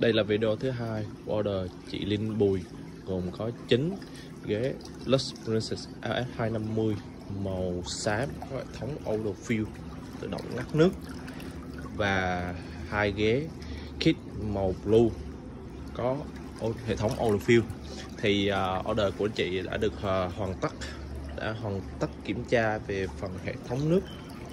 Đây là video thứ hai của order chị Linh Bùi, gồm có 9 ghế Lux Princess AS250 màu xám có hệ thống auto fill tự động ngắt nước, và 2 ghế kit màu blue có hệ thống auto fill. Thì order của chị đã được hoàn tất kiểm tra về phần hệ thống nước,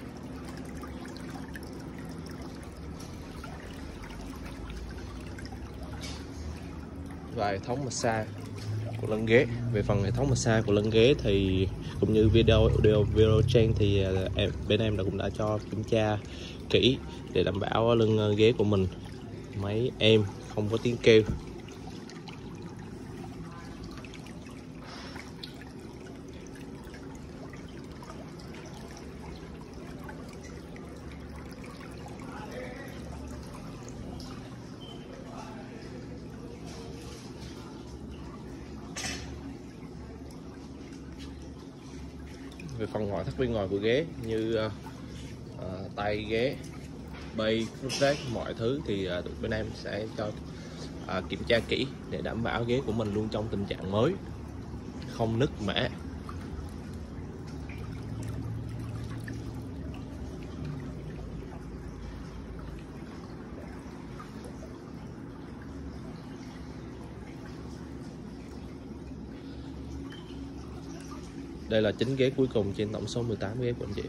và hệ thống massage của lưng ghế. Về phần hệ thống massage của lưng ghế thì cũng như video trên thì bên em cũng đã cho kiểm tra kỹ để đảm bảo lưng ghế của mình máy êm, không có tiếng kêu. Về phần ngoại thất bên ngoài của ghế như tay ghế, bay, footrest, mọi thứ thì bên em sẽ cho kiểm tra kỹ để đảm bảo ghế của mình luôn trong tình trạng mới, không nứt mẻ. Đây là 9 ghế cuối cùng trên tổng số 18 ghế của anh chị.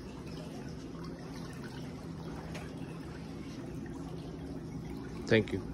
Thank you.